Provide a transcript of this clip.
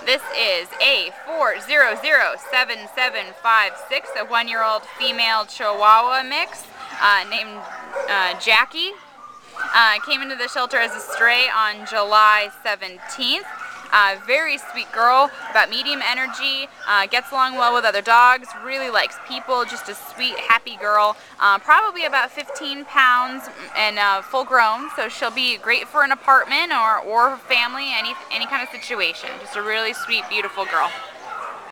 This is a 4007756, a 1-year-old female Chihuahua mix named Jackie. Came into the shelter as a stray on July 17th. Very sweet girl, about medium energy, gets along well with other dogs, really likes people, just a sweet, happy girl. Probably about 15 pounds and full grown, so she'll be great for an apartment or family, any kind of situation. Just a really sweet, beautiful girl.